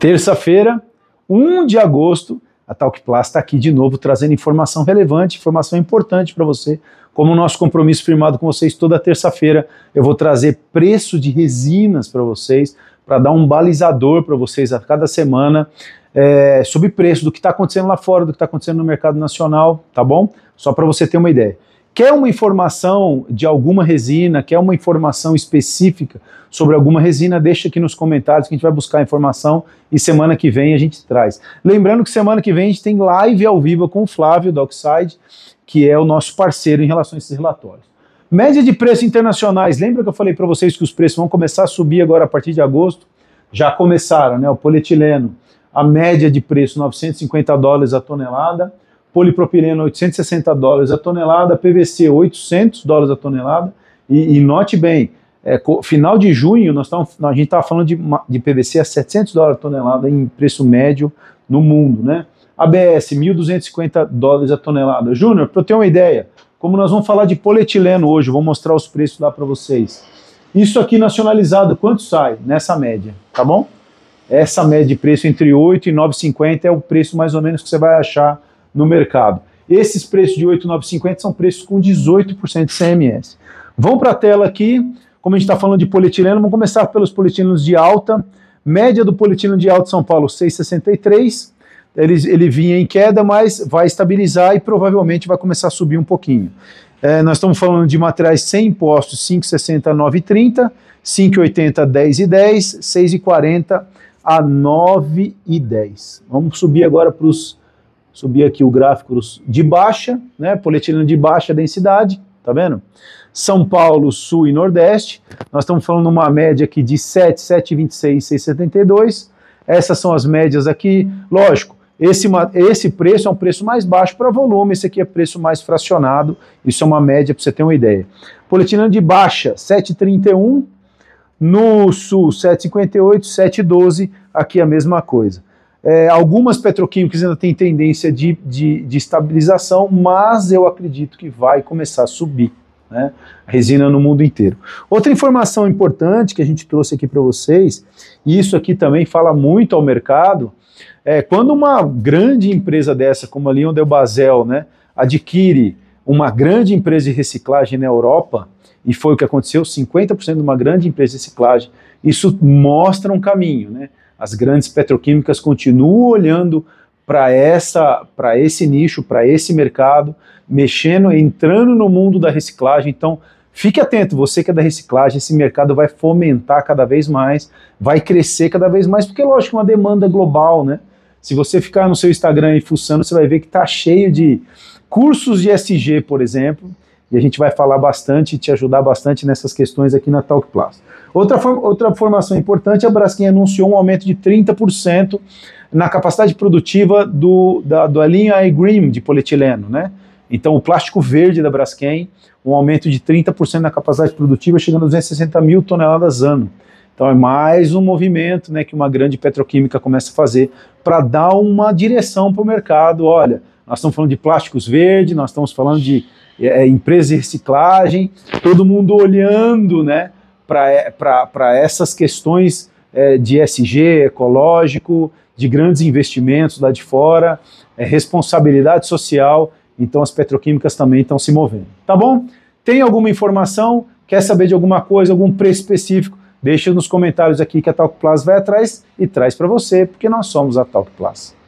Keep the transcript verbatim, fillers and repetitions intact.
Terça-feira, um de agosto, a Talc Plus está aqui de novo trazendo informação relevante, informação importante para você. Como o nosso compromisso firmado com vocês, toda terça-feira eu vou trazer preço de resinas para vocês, para dar um balizador para vocês a cada semana é, sobre preço do que está acontecendo lá fora, do que está acontecendo no mercado nacional, tá bom? Só para você ter uma ideia. Quer uma informação de alguma resina, quer uma informação específica sobre alguma resina, deixa aqui nos comentários que a gente vai buscar a informação e semana que vem a gente traz. Lembrando que semana que vem a gente tem live ao vivo com o Flávio da Oxide, que é o nosso parceiro em relação a esses relatórios. Média de preços internacionais, lembra que eu falei para vocês que os preços vão começar a subir agora a partir de agosto? Já começaram, né? O polietileno, a média de preço novecentos e cinquenta dólares a tonelada, polipropileno oitocentos e sessenta dólares a tonelada, P V C oitocentos dólares a tonelada, e, e note bem, é, final de junho nós tamo, a gente estava falando de, de P V C a setecentos dólares a tonelada em preço médio no mundo, né? A B S mil duzentos e cinquenta dólares a tonelada. Júnior, para eu ter uma ideia, como nós vamos falar de polietileno hoje, vou mostrar os preços lá para vocês. Isso aqui nacionalizado, quanto sai nessa média, tá bom? Essa média de preço entre oito e nove e cinquenta é o preço mais ou menos que você vai achar no mercado. Esses preços de oito, nove e cinquenta são preços com dezoito por cento de C M S. Vamos para a tela aqui, como a gente está falando de polietileno, vamos começar pelos polietilenos de alta. Média do polietileno de alta São Paulo, seis reais e sessenta e três centavos. Ele, ele vinha em queda, mas vai estabilizar e provavelmente vai começar a subir um pouquinho. É, nós estamos falando de materiais sem impostos, cinco reais e sessenta centavos a nove reais e trinta centavos, cinco reais e oitenta centavos a dez reais e dez centavos, seis reais e quarenta centavos a nove reais e dez centavos. Vamos subir agora para os... Subir aqui o gráfico de baixa, né? Polietileno de baixa densidade, tá vendo? São Paulo, Sul e Nordeste, nós estamos falando uma média aqui de sete, sete e vinte e seis, seis e setenta e dois. Essas são as médias aqui, lógico. Esse, esse preço é um preço mais baixo para volume, esse aqui é preço mais fracionado, isso é uma média para você ter uma ideia. Polietileno de baixa, sete reais e trinta e um, no Sul sete reais e cinquenta e oito, sete reais e doze, aqui a mesma coisa. É, algumas petroquímicas ainda têm tendência de, de, de estabilização, mas eu acredito que vai começar a subir, né? A resina no mundo inteiro. Outra informação importante que a gente trouxe aqui para vocês, e isso aqui também fala muito ao mercado, é quando uma grande empresa dessa, como a LyondellBasell, né, adquire uma grande empresa de reciclagem na Europa, e foi o que aconteceu, cinquenta por cento de uma grande empresa de reciclagem, isso mostra um caminho, né? As grandes petroquímicas continuam olhando para essa, para esse nicho, para esse mercado, mexendo, entrando no mundo da reciclagem. Então, fique atento, você que é da reciclagem, esse mercado vai fomentar cada vez mais, vai crescer cada vez mais, porque, lógico, é uma demanda global, né? Se você ficar no seu Instagram e fuçando, você vai ver que está cheio de cursos de E S G, por exemplo, e a gente vai falar bastante e te ajudar bastante nessas questões aqui na Talc Plus. Outra, outra informação importante, a Braskem anunciou um aumento de trinta por cento na capacidade produtiva do, da, da linha iGreen de polietileno, né? Então o plástico verde da Braskem, um aumento de trinta por cento na capacidade produtiva, chegando a duzentas e sessenta mil toneladas ano. Então é mais um movimento, né, que uma grande petroquímica começa a fazer para dar uma direção para o mercado. Olha, nós estamos falando de plásticos verdes, nós estamos falando de é, empresas de reciclagem, todo mundo olhando, né, para essas questões é, de E S G, ecológico, de grandes investimentos lá de fora, é, responsabilidade social. Então as petroquímicas também estão se movendo. Tá bom? Tem alguma informação? Quer saber de alguma coisa, algum preço específico? Deixa nos comentários aqui que a Talc Plus vai atrás e traz para você, porque nós somos a Talc Plus.